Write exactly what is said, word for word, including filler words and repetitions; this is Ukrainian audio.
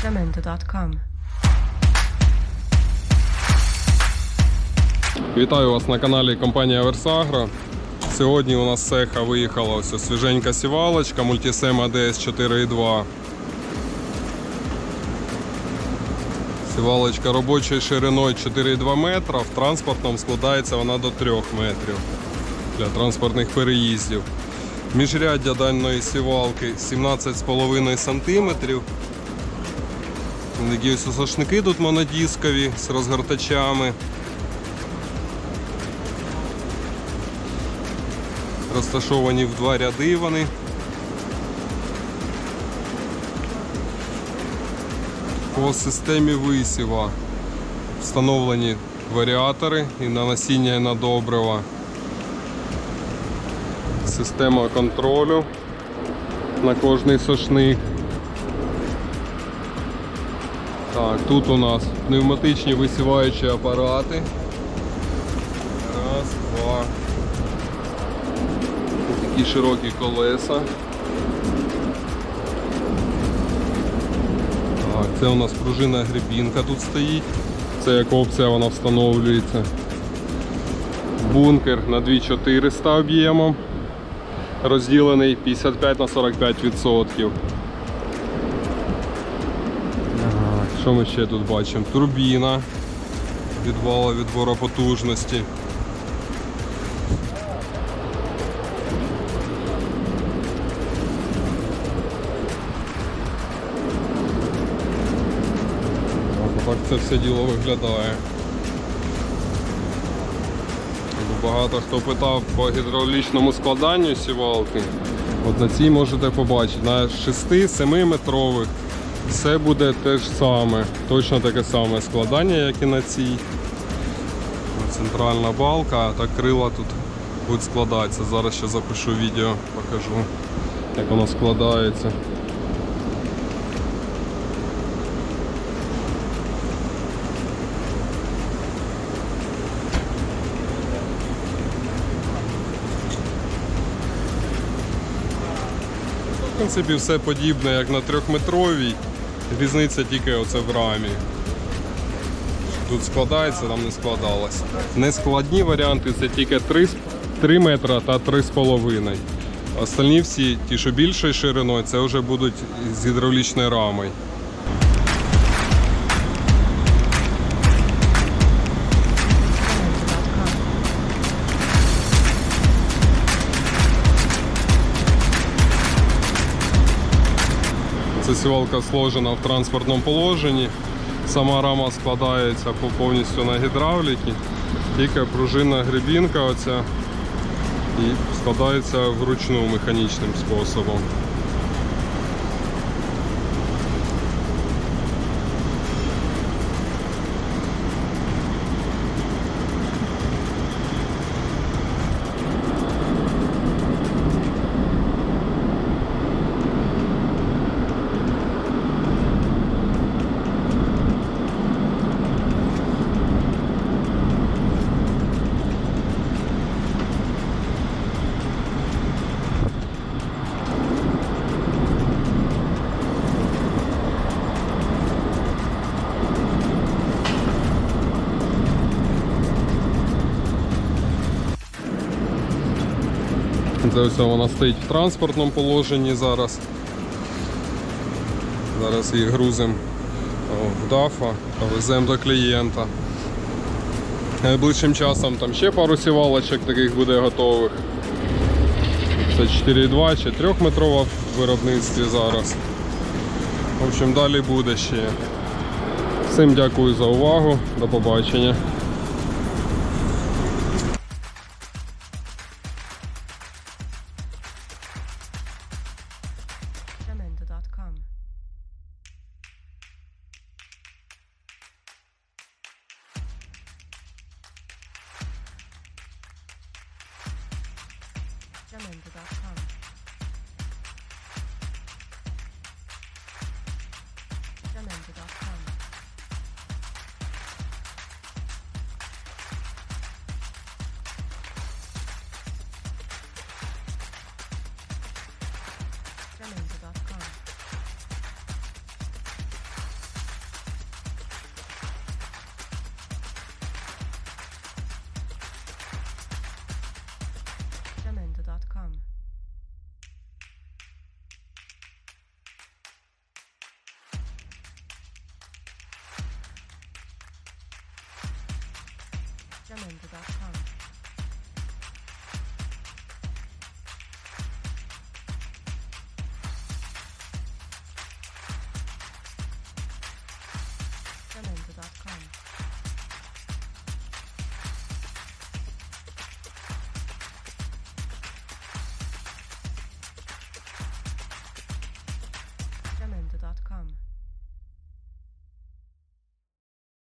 Tremendo точка ком. Вітаю вас на каналі компанія Версагро. Сьогодні у нас з цеха виїхала ось свіженька сівалочка Multisem ей ді ес чотири і два. Сівалочка робочою шириною чотири і два метра, в транспортному складається вона до трьох метрів для транспортних переїздів. Міжряддя даної сівалки сімнадцять з половиною сантиметрів. Такі ось сошники тут монодискові з розгортачами. Розташовані в два ряди вони. По системі висіва встановлені варіатори і на насіння, і на добрива. Система контролю на кожний сошник. Так, тут у нас пневматичні висіваючі апарати. Раз, два. Такі широкі колеса. Так, це у нас пружина гребінка тут стоїть. Це як опція вона встановлюється. Бункер на дві тисячі чотириста об'ємом. Розділений п'ятдесят п'ять на сорок п'ять відсотків. Що ми ще тут бачимо? Турбіна від вала відбору потужності. Так це все діло виглядає. Багато хто питав по гідравлічному складанню сівалки. От на цій можете побачити. На шести-семи метрових все буде те ж саме. Точно таке саме складання, як і на цій. Центральна балка, а так крила тут будуть складатися. Зараз ще запишу відео, покажу, як воно складається. В принципі, все подібне, як на трьохметровій, різниця тільки оце в рамі. Тут складається, там не складалось. Нескладні варіанти це тільки три метри та три з половиною. Остальні всі, ті, що більшою шириною, це вже будуть з гідравлічною рамою. Ця сівалка сложена в транспортному положенні. Сама рама складається повністю на гідравліки. Тільки пружинна гребінка оця і складається вручну механічним способом. Це ось вона стоїть в транспортному положенні зараз. Зараз її грузимо в дафа та веземо до клієнта. Найближчим часом там ще пару сівалочок таких буде готових. Це чотири і два чи трьохметрова в виробництві зараз. В общем, далі буде ще. Всім дякую за увагу. До побачення. Tremendo точка ком. Tremendo точка ком. Tremendo точка ком. Tremendo точка ком. Jamendo.com.